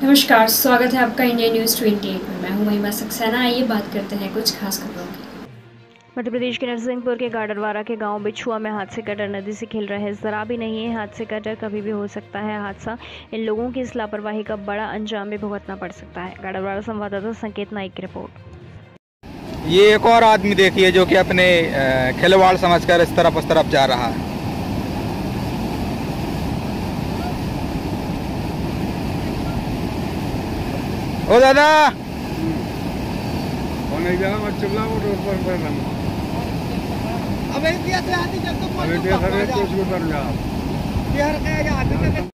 नमस्कार, स्वागत है आपका इंडिया न्यूज़ 28 में। मैं हूं महिमा सक्सेना। आइए बात करते हैं कुछ खास खबरों की। मध्य प्रदेश के नरसिंहपुर के गाडरवारा के गांव बिछुआ में हादसे कटर नदी से खिल रहे जरा भी नहीं है। हादसे कटर कभी भी हो सकता है हादसा। इन लोगों की इस लापरवाही का बड़ा अंजाम भी भुगतना पड़ सकता है। गाडरवारा संवाददाता संकेत नाइक की रिपोर्ट। ये एक और आदमी देखिए जो कि अपने खिलवाड़ समझकर इस तरफ उस तरफ जा रहा है। ओ दादा अब